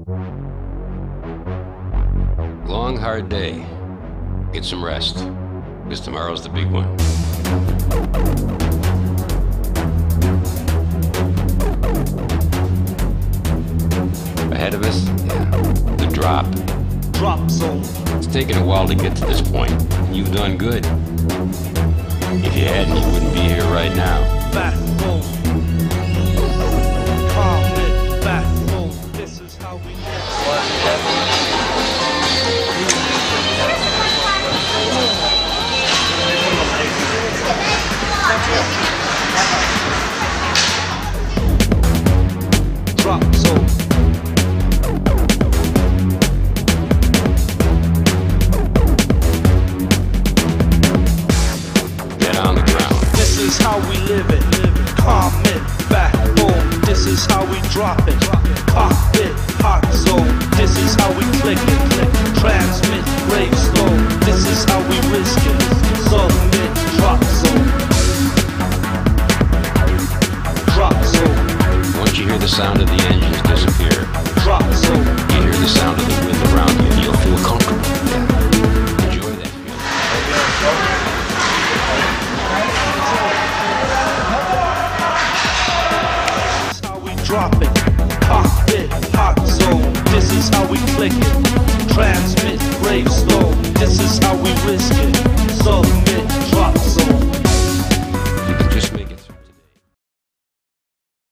Long, hard day. Get some rest, because tomorrow's the big one. Ahead of us, the drop. Drop zone. It's taken a while to get to this point. You've done good. If you hadn't, you wouldn't be here right now. Backbone. Calm backbone. This is how we drop zone. Get on the ground. This is how we live it. Calm it, backbone. This is how we drop it. Cockpit, hot zone. This is how we click it. Transmit, rave slow. This is how we risk it. Submit, drop zone. Drop zone. Once you hear the sound of the engines disappear, Drop zone. you hear the sound of the wind around you, and you'll feel comfortable. Enjoy that feeling. This is how we drop it. Cockpit, hot zone. This is how we click it. Transmit, rave slow. This is how we risk it. Submit, drop